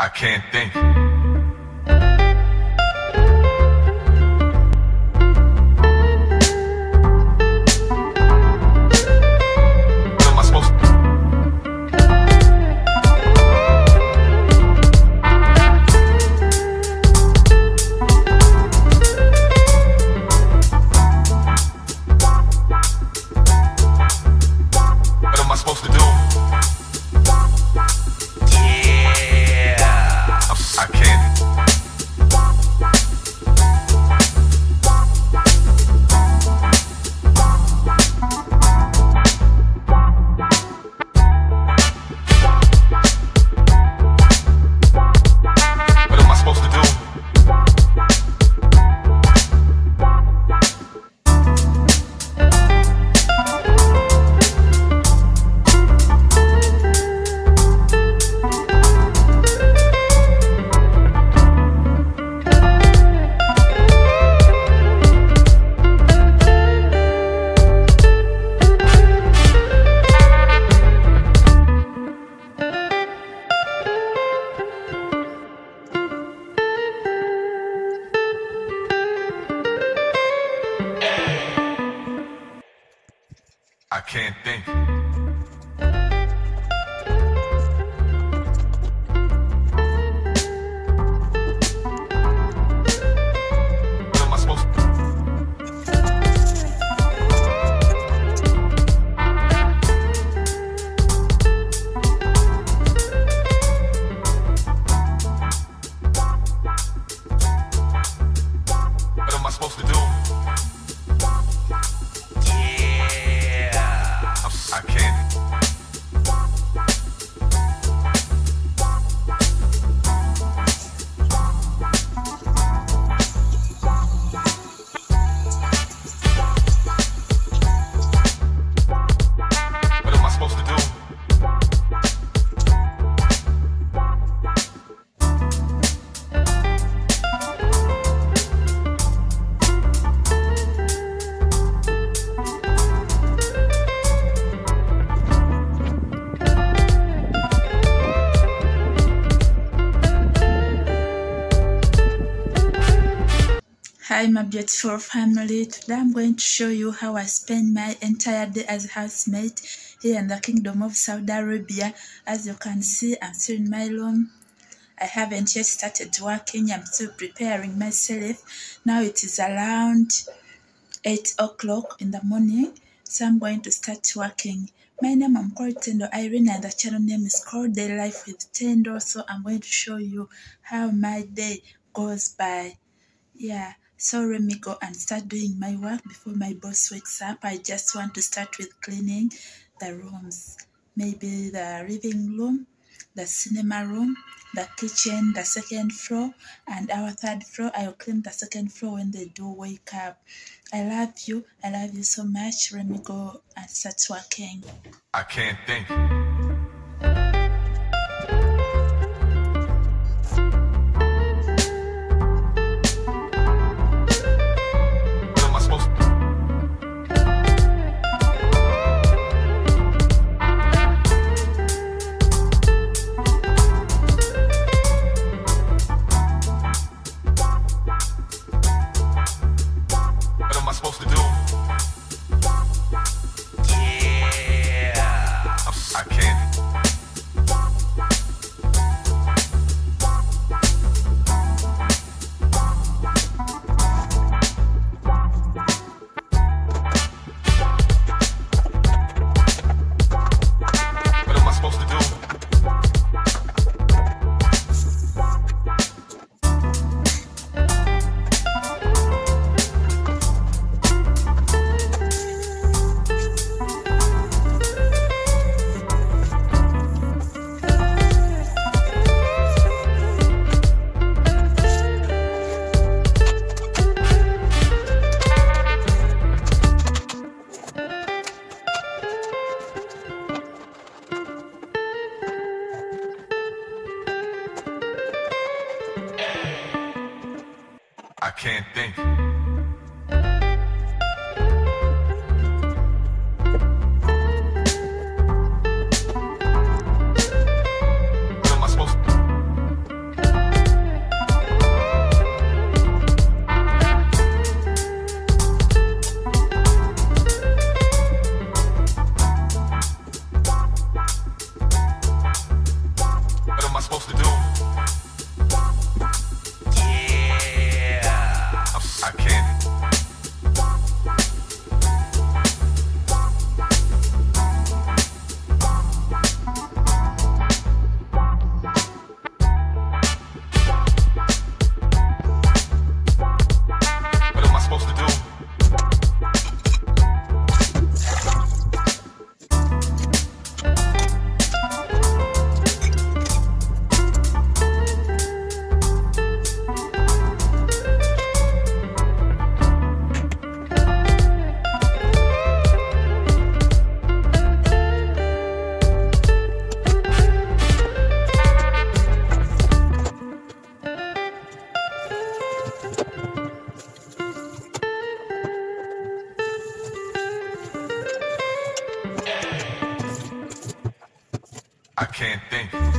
I can't think. I can't think. What am I supposed to do? What am I supposed to do? I can't. What am I supposed to do? Hi my beautiful family, today I'm going to show you how I spend my entire day as a housemaid here in the Kingdom of Saudi Arabia. As you can see, I'm still in my room. I haven't yet started working, I'm still preparing myself. Now it is around 8 o'clock in the morning, so I'm going to start working. My name is called Tendo Irene and the channel name is called Day Life with Tendo. So I'm going to show you how my day goes by. Yeah. So let me go and start doing my work before my boss wakes up. I just want to start with cleaning the rooms. Maybe the living room, the cinema room, the kitchen, the second floor, and our third floor. I will clean the second floor when they do wake up. I love you. I love you so much. Let me go and start working. I can't think. I can't think. What am I supposed to do? can't think.